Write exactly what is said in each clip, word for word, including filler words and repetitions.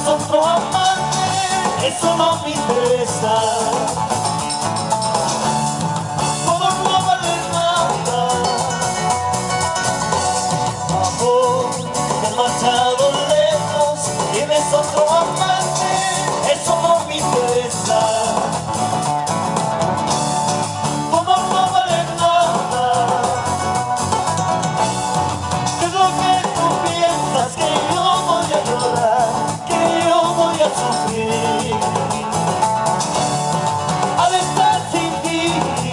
otro amante, eso no me interesa. Todo no vale nada. Amor, te has marchado lejos, tienes otro amante, eso no me interesa. Todo no vale nada. ¿Qué es lo que tú piensas? Que yo voy a llorar, que yo voy a sufrir al estar sin ti.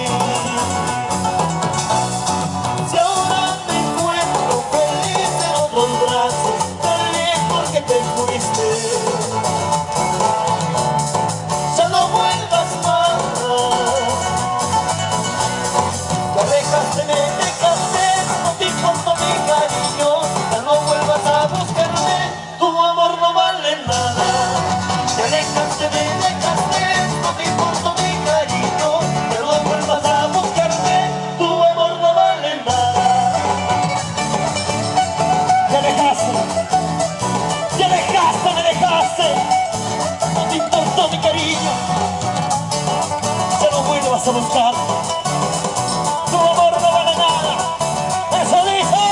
Si ahora me encuentro feliz en otros brazos, tan lejos que te fuiste, ya no vuelvas más. Te alejaste, me dejaste, no te importó mi cariño, ya no vuelvas a buscarme, tu amor no vale nada. Te alejaste, me dejaste, no te importó mi cariño, ya no vuelvas a buscarme, tu amor no vale nada. Te alejaste, te alejaste, me dejaste, no te importó mi cariño, ya no vuelvas a buscar, tu amor no vale nada. Eso dice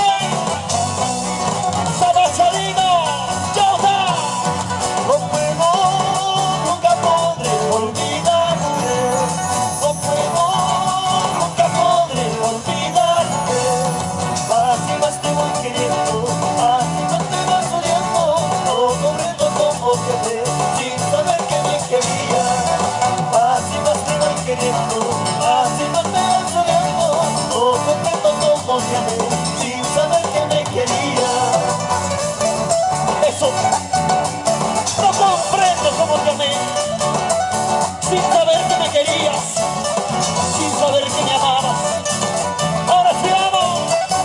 Sabacharino, Yota. No puedo, nunca podré olvidarte, no puedo, nunca podré olvidarte. Así más te voy queriendo, así más te vas odiando, no comprendo cómo te amé, sin saber que me quería. Así más te voy queriendo, así más te vas odiando, no comprendo cómo te amé, sin saber que me quería. Eso, no comprendo cómo te amé, sin saber que me querías, sin saber que me amabas. Ahora sí vamos.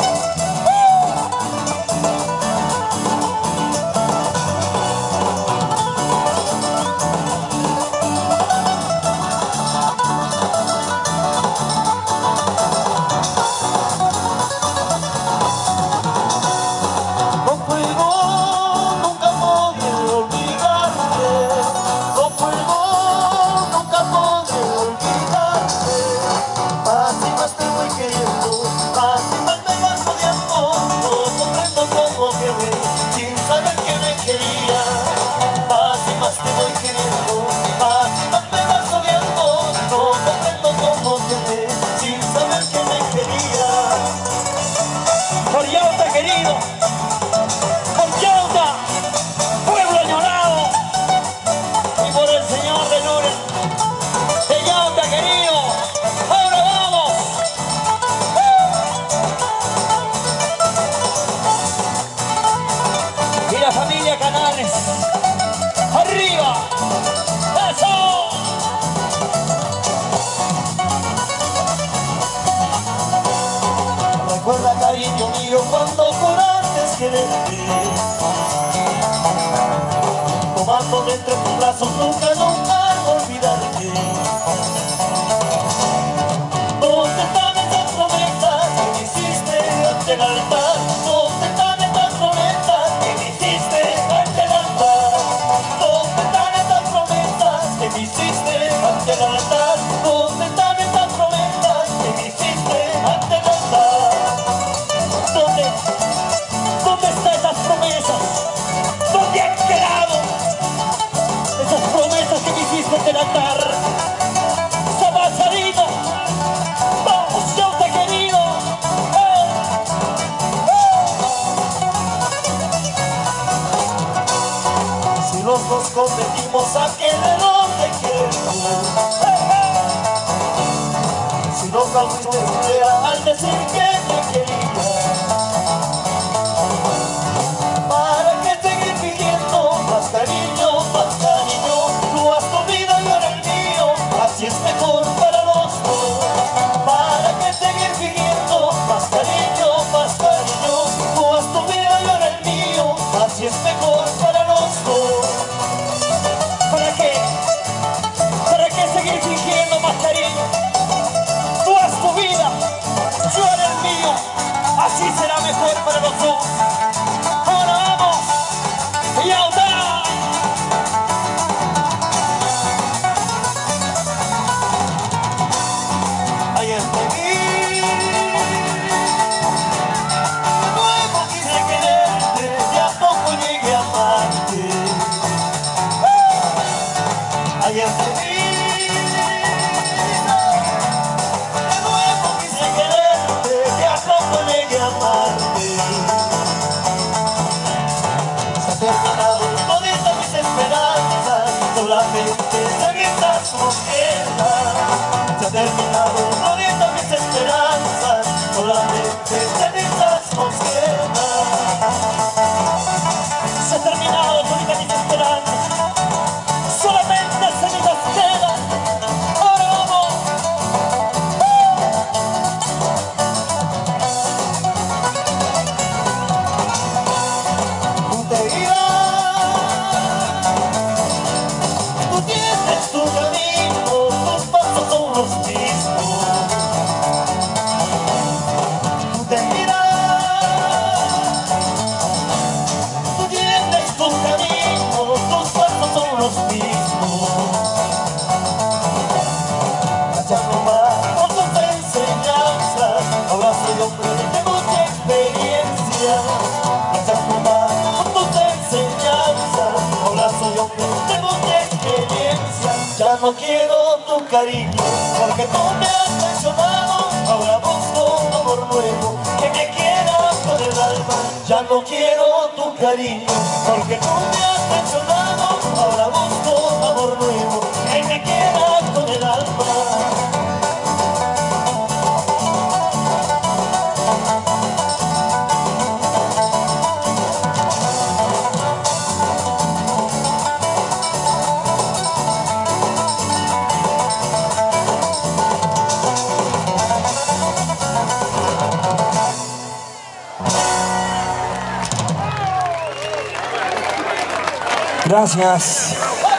No puedo, nunca podré olvidarte, no puedo, nunca podré olvidarte. Así más te voy queriendo, así más me vas odiando, no comprendo cómo te amé, sin saber que me quería. Así más te voy queriendo, así más me vas odiando, no comprendo cómo te amé, sin saber que me quería. Por Yauta, querido, por Yauta, pueblo añorado, y por el Señor de Nure, de Yauta, querido. Ahora vamos. Y la familia Canales, arriba. ¡Eso! Recuerda, cariño mío, cuando juraste quererte, tomándome entre tus brazos, nunca, nunca olvidarte. ¿Dónde están esas promesas que me hiciste ante el altar? ¿Dónde están esas promesas que me hiciste ante el altar? ¿Dónde están esas promesas que me hiciste ante el altar? ¿Dónde están esas promesas que me hiciste ante el altar? ¿Dónde? ¿Dónde están esas promesas? ¿Dónde han quedado esas promesas que me hiciste en el altar? Sabacharino, vamos, Yauta, querido. ¡Eh! Si los dos cometimos aquel error de quererte, si no causé sincera al decir que me querías, ¿para qué seguir fingiendo más cariño, más cariño? Tú has tu vida y ahora el mío, así es mejor para los dos. ¿Para qué seguir fingiendo más cariño, más cariño? Tú has tu vida y ahora el mío, así es mejor para los dos. ¿Para qué? ¿Para qué seguir fingiendo más cariño? Tú haz tu vida, yo haré el mío, así solamente cenizas nos quedan. Se ha terminado muriendo mis esperanzas, solamente cenizas nos quedan. Se ha terminado todita mis esperanzas, solamente cenizas quedan. Ahora vamos. Tú te irás, tú tienes tu camino, tus pasos son los mismos. Tú te irás, tú tienes tu camino, tus pasos son los mismos. Ya no más por tus enseñanzas, ahora soy hombre de mucha experiencia. Ya no más por tus enseñanzas, ahora soy hombre de mucha experiencia. Ya no quiero tu cariño, porque tú me has traicionado. Ahora busco un amor nuevo, que me quiera con el alma. Ya no quiero tu cariño, porque tú me has traicionado. Ahora busco un amor nuevo, que me quiera con el alma. Gracias.